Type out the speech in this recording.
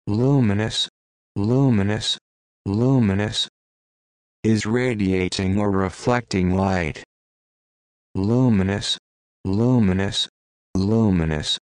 luminous, luminous, luminous, is radiating or reflecting light. Luminous, luminous, luminous.